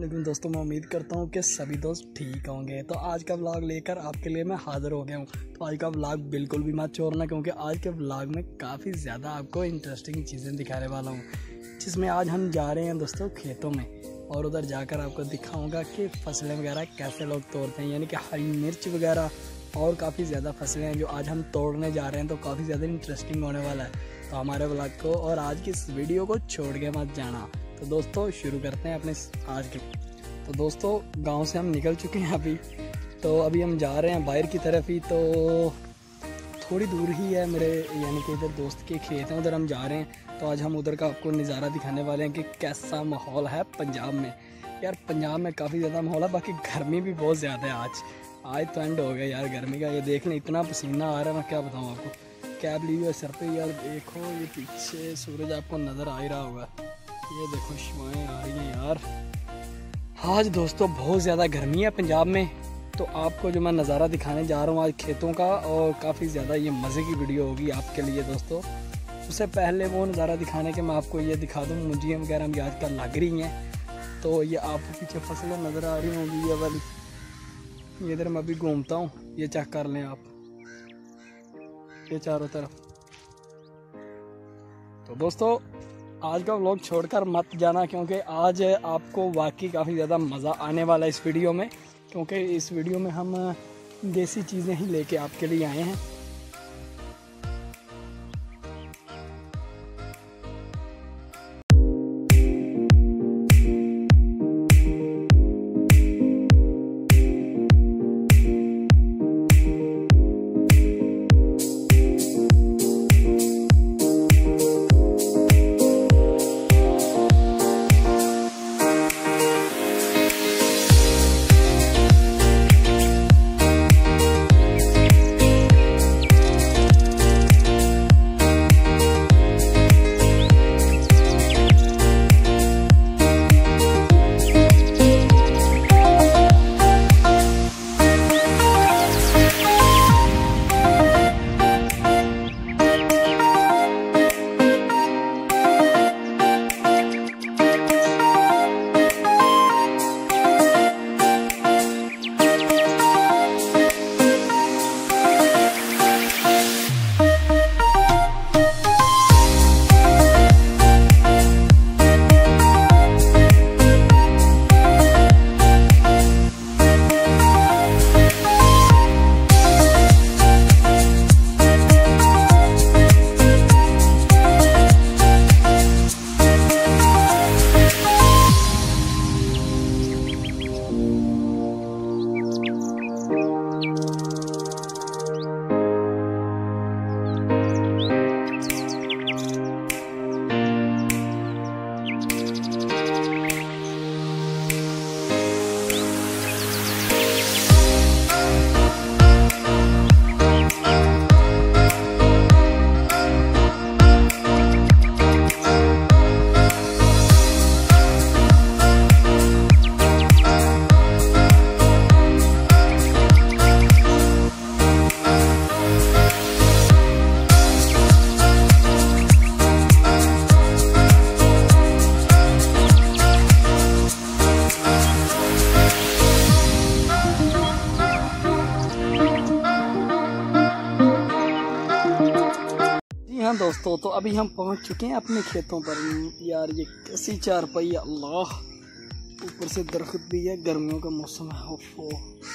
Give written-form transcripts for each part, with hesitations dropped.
लेकिन दोस्तों मैं उम्मीद करता हूँ कि सभी दोस्त ठीक होंगे। तो आज का व्लॉग लेकर आपके लिए मैं हाज़िर हो गया हूँ। तो आज का व्लॉग बिल्कुल भी मत छोड़ना, क्योंकि आज के व्लॉग में काफ़ी ज़्यादा आपको इंटरेस्टिंग चीज़ें दिखाने वाला हूँ, जिसमें आज हम जा रहे हैं दोस्तों खेतों में, और उधर जाकर आपको दिखाऊँगा कि फसलें वगैरह कैसे लोग तोड़ते हैं, यानी कि हरी मिर्च वगैरह और काफ़ी ज़्यादा फसलें हैं जो आज हम तोड़ने जा रहे हैं। तो काफ़ी ज़्यादा इंटरेस्टिंग होने वाला है। तो हमारे व्लॉग को और आज की इस वीडियो को छोड़ के मत जाना। तो दोस्तों शुरू करते हैं अपने आज के। तो दोस्तों गांव से हम निकल चुके हैं अभी, तो अभी हम जा रहे हैं बाहर की तरफ ही। तो थोड़ी दूर ही है मेरे, यानी कि इधर दोस्त के खेत हैं, उधर हम जा रहे हैं। तो आज हम उधर का आपको नज़ारा दिखाने वाले हैं कि कैसा माहौल है पंजाब में। यार पंजाब में काफ़ी ज़्यादा माहौल है, बाकी गर्मी भी बहुत ज़्यादा है। आज तो एंड हो गया यार गर्मी का। ये देख लें इतना पसीना आ रहा है, मैं क्या बताऊँ आपको। कैब ली हुई है सर पे, यार देखो ये पीछे सूरज आपको नज़र आ ही रहा होगा, ये देखो शुआएं आ रही हैं यार। आज दोस्तों बहुत ज़्यादा गर्मी है पंजाब में। तो आपको जो मैं नज़ारा दिखाने जा रहा हूँ आज खेतों का, और काफ़ी ज़्यादा ये मज़े की वीडियो होगी आपके लिए दोस्तों। उससे पहले वो नज़ारा दिखाने के मैं आपको ये दिखा दूँ, मुंजियाँ वगैरह भी आजकल लग रही हैं। तो ये आपको पीछे फसलें नज़र आ रही होंगी ये वाली, ये इधर मैं अभी घूमता हूँ, ये चेक कर लें आप, ये चारों तरफ। तो दोस्तों आज का व्लॉग छोड़कर मत जाना, क्योंकि आज आपको वाकई काफ़ी ज़्यादा मज़ा आने वाला है इस वीडियो में, क्योंकि इस वीडियो में हम देसी चीज़ें ही लेके आपके लिए आए हैं। हाँ दोस्तों, तो अभी हम पहुंच चुके हैं अपने खेतों पर। यार ये कैसी चारपाई, अल्लाह, ऊपर से दरख्त भी है, गर्मियों का मौसम है। ओफो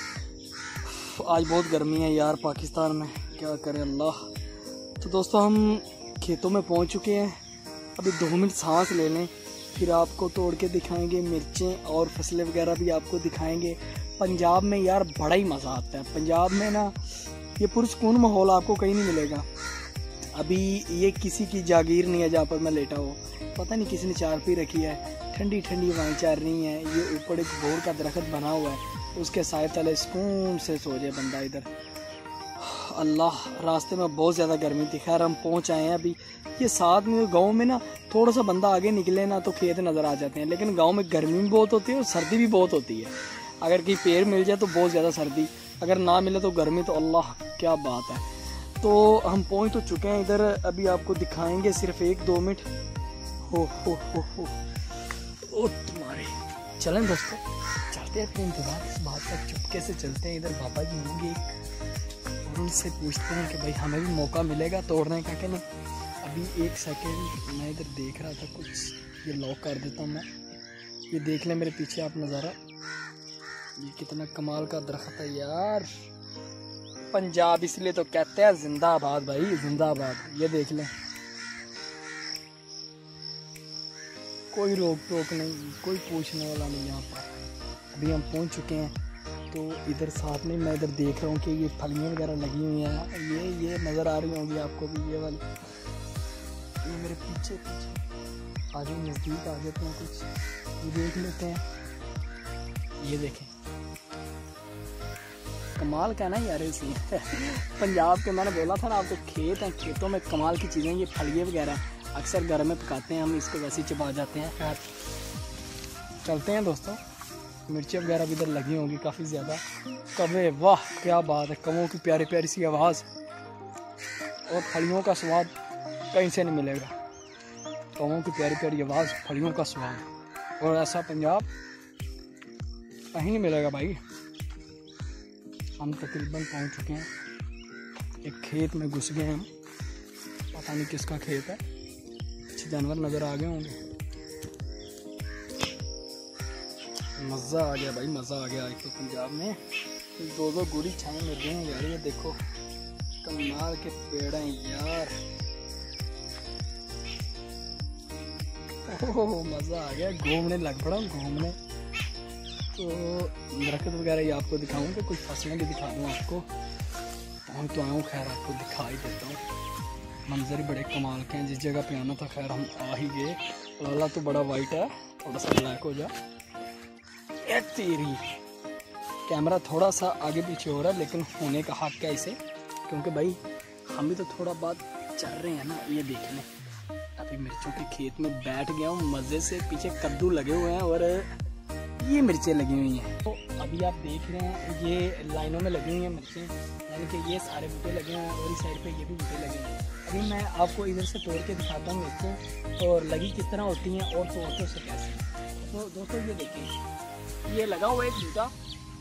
आज बहुत गर्मी है यार पाकिस्तान में, क्या करें अल्लाह। तो दोस्तों हम खेतों में पहुंच चुके हैं, अभी 2 मिनट सांस ले लें, फिर आपको तोड़ के दिखाएंगे मिर्चें और फसलें वगैरह भी आपको दिखाएंगे। पंजाब में यार बड़ा ही मज़ा आता है। पंजाब में ना ये पुरसकून माहौल आपको कहीं नहीं मिलेगा। अभी ये किसी की जागीर नहीं है जहाँ पर मैं लेटा हूँ, पता नहीं किसी ने चारपाई रखी है, ठंडी ठंडी हवाएं चल रही हैं। ये ऊपर एक बोर का दरख्त बना हुआ है, उसके साए तले सुकून से सो जाए बंदा इधर। अल्लाह, रास्ते में बहुत ज़्यादा गर्मी थी, खैर हम पहुँच आए हैं अभी। ये साथ में गांव में ना थोड़ा सा बंदा आगे निकले ना तो खेत नज़र आ जाते हैं, लेकिन गांव में गर्मी भी बहुत होती है और सर्दी भी बहुत होती है। अगर कहीं पेड़ मिल जाए तो बहुत ज़्यादा सर्दी, अगर ना मिले तो गर्मी, तो अल्लाह क्या बात है। तो हम पहुंच तो चुके हैं इधर, अभी आपको दिखाएंगे सिर्फ 1-2 मिनट। हो ओ तुम्हारे चलें दोस्तों, चलते हैं फिर इंतजार इस बात का, चुपके से चलते हैं। इधर बाबा जी होंगे और उनसे पूछते हैं कि भाई हमें भी मौका मिलेगा तोड़ने का कि नहीं। अभी एक सेकेंड, मैं इधर देख रहा था कुछ, ये लॉक कर देता हूँ मैं। ये देख लें मेरे पीछे आप नज़ारा, ये कितना कमाल का दरख्त है यार। पंजाब इसलिए तो कहते हैं जिंदाबाद भाई, जिंदाबाद। ये देख लें, कोई रोक टोक नहीं, कोई पूछने वाला नहीं यहाँ पर। अभी हम पहुँच चुके हैं। तो इधर साथ में मैं इधर देख रहा हूँ कि ये फलियाँ वगैरह लगी हुई हैं, ये नज़र आ रही होंगी आपको भी, ये वाली, ये मेरे पीछे आगे नज़दीक आ जाते हैं कुछ, ये देख लेते हैं। ये देखें, कमाल का ना यार इसमें पंजाब के, मैंने बोला था ना आपको, खेत हैं, खेतों में कमाल की चीज़ें, ये फलियाँ वगैरह अक्सर घर में पकाते हैं हम, इसको वैसे ही चबा जाते हैं। खैर चलते हैं दोस्तों। मिर्चें वगैरह भी इधर लगी होंगी काफ़ी ज़्यादा। कवे, वाह क्या बात है, कवों की प्यारी प्यारी सी आवाज़ और फलियों का स्वाद कहीं से नहीं मिलेगा। कवों की प्यारी प्यारी आवाज़, फलियों का स्वाद, और ऐसा पंजाब कहीं नहीं मिलेगा भाई। हम तकरीबन पहुंच चुके हैं, एक खेत में घुस गए हम, पता नहीं किसका खेत है। अच्छे जानवर नज़र आ गए होंगे। मज़ा आ गया भाई, मज़ा आ गया। एक तो पंजाब में दो गुड़ी छाएँ मिल रही हैं यार, ये देखो कमाल के पेड़ हैं यार। ओह मज़ा आ गया, घूमने लग पड़ा हूँ घूमने। तो दरख्त वगैरह ये आपको दिखाऊंगा, कुछ फसलें भी दिखा दूँ आपको। हम तो आया हूँ, खैर आपको दिखा ही देता हूँ। मंजर ही बड़े कमाल के हैं। जिस जगह पे आना था खैर हम आ ही गए। लाला तो बड़ा वाइट है, थोड़ा सा ब्लैक हो जा। ए तेरी, कैमरा थोड़ा सा आगे पीछे हो रहा है, लेकिन होने का हक क्या इसे, क्योंकि भाई हम भी तो थोड़ा बहुत चल रहे हैं ना। ये देख लें, अभी मिर्चों के खेत में बैठ गया हूँ मज़े से। पीछे कद्दू लगे हुए हैं और ये मिर्चें लगी हुई हैं। तो अभी आप देख रहे हैं ये लाइनों में लगी हुई हैं मिर्चें, यानी कि ये सारे बूटे लगे हुए हैं और इस साइड पे ये भी बूटे लगे हैं। अभी मैं आपको इधर से तोड़ के दिखाता हूँ मिर्चें और लगी किस तरह होती हैं और तोड़ते से कैसे। तो दोस्तों ये देखिए, ये लगा हुआ है एक बूटा,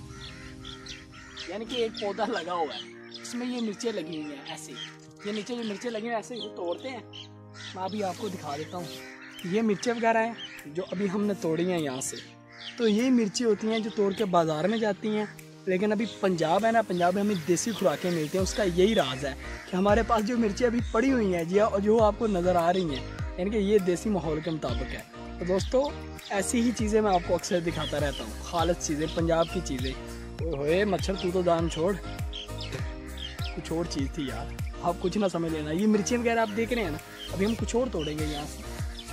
यानी कि एक पौधा लगा हुआ है, इसमें ये मिर्चें लगी हुई हैं ऐसे। ये नीचे जो मिर्चें लगी हुई हैं ऐसे ये तोड़ते हैं। मैं अभी आपको दिखा देता हूँ। ये मिर्चें वगैरह हैं जो अभी हमने तोड़ी हैं यहाँ से। तो ये मिर्ची होती हैं जो तोड़ के बाज़ार में जाती हैं, लेकिन अभी पंजाब है ना, पंजाब में हमें देसी खुराकें मिलती हैं। उसका यही राज है कि हमारे पास जो मिर्ची अभी पड़ी हुई हैं जी, और जो आपको नज़र आ रही हैं, यानी कि ये देसी माहौल के मुताबिक है। तो दोस्तों ऐसी ही चीज़ें मैं आपको अक्सर दिखाता रहता हूँ, खालिद चीज़ें, पंजाब की चीज़ें। ओए मच्छर तू तो दान छोड़, कुछ और चीज़ थी यार, आप कुछ ना समझ लेना। ये मिर्ची वगैरह आप देख रहे हैं ना, अभी हम कुछ और तोड़ेंगे यहाँ से।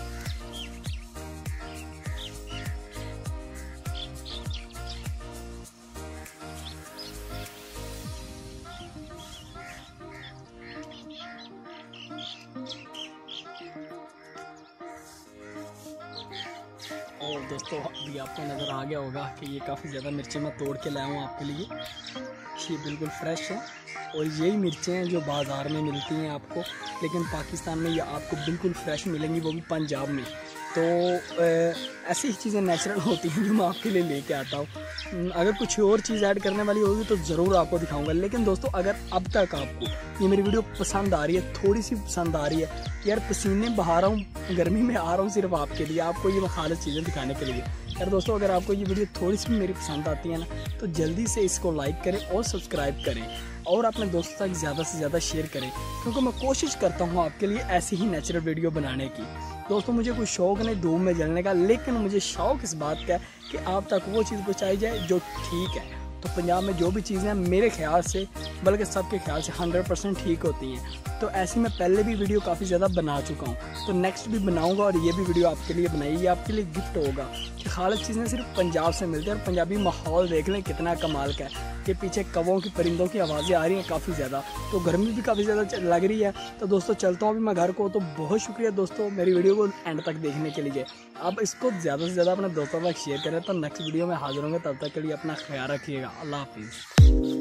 और दोस्तों अभी आपको नज़र आ गया होगा कि ये काफ़ी ज़्यादा मिर्चें मैं तोड़ के लाया हूँ आपके लिए। ये बिल्कुल फ्रेश है और यही मिर्चें हैं जो बाज़ार में मिलती हैं आपको, लेकिन पाकिस्तान में ये आपको बिल्कुल फ्रेश मिलेंगी, वो भी पंजाब में। तो ऐसी ही चीज़ें नेचुरल होती हैं जो मैं आपके लिए लेके आता हूँ। अगर कुछ और चीज़ ऐड करने वाली होगी तो ज़रूर आपको दिखाऊंगा। लेकिन दोस्तों अगर अब तक आपको ये मेरी वीडियो पसंद आ रही है, थोड़ी सी पसंद आ रही है यार, पसीने बहा रहा हूँ, गर्मी में आ रहा हूँ सिर्फ आपके लिए, आपको ये खालिद चीज़ें दिखाने के लिए। यार दोस्तों अगर आपको ये वीडियो थोड़ी सी मेरी पसंद आती है ना, तो जल्दी से इसको लाइक करें और सब्सक्राइब करें और अपने दोस्तों तक ज़्यादा से ज़्यादा शेयर करें, क्योंकि मैं कोशिश करता हूँ आपके लिए ऐसी ही नेचुरल वीडियो बनाने की। दोस्तों मुझे कोई शौक़ नहीं धूप में जलने का, लेकिन मुझे शौक़ इस बात का है कि आप तक वो चीज़ पहुँचाई जाए जो ठीक है। तो पंजाब में जो भी चीज़ें मेरे ख्याल से, बल्कि सबके ख्याल से 100% ठीक होती हैं। तो ऐसी मैं पहले भी वीडियो काफ़ी ज़्यादा बना चुका हूँ, तो नेक्स्ट भी बनाऊँगा और ये भी वीडियो आपके लिए बनाई, ये आपके लिए गिफ्ट होगा कि खालिद चीज़ें सिर्फ पंजाब से मिलती हैं। और पंजाबी माहौल देख लें कितना कमाल का है, कि पीछे कौवों की, परिंदों की आवाज़ें आ रही हैं काफ़ी ज़्यादा, तो गर्मी भी काफ़ी ज़्यादा लग रही है। तो दोस्तों चलता हूँ अभी मैं घर को। तो बहुत शुक्रिया दोस्तों मेरी वीडियो को एंड तक देखने के लिए। आप इसको ज़्यादा से ज़्यादा अपने दोस्तों तक शेयर करें। तो नेक्स्ट वीडियो में हाजिर होंगे, तब तक के लिए अपना ख्याल रखिएगा। अल्लाह हाफिज़।